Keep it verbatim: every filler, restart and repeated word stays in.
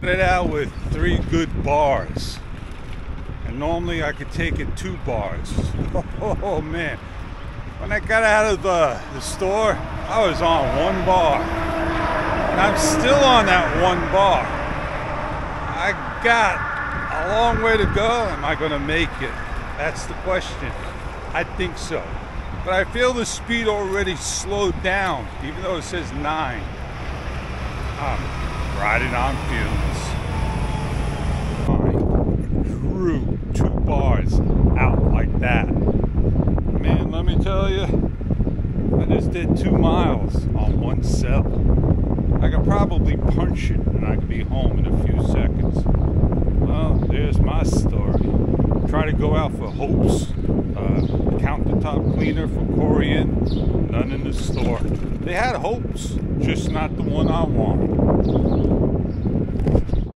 Started out with three good bars, and normally I could take it two bars. Oh man, when I got out of the, the store, I was on one bar, and I'm still on that one bar. I got a long way to go. Am I gonna make it? That's the question. I think so, but I feel the speed already slowed down, even though it says nine. I'm riding on fumes. Crew two bars out like that. Man, let me tell you, I just did two miles on one cell. I could probably punch it and I could be home in a few seconds. Well, there's my story. Try to go out for hopes. Uh, countertop cleaner for Corian, none in the store. They had hopes, just not the one I want.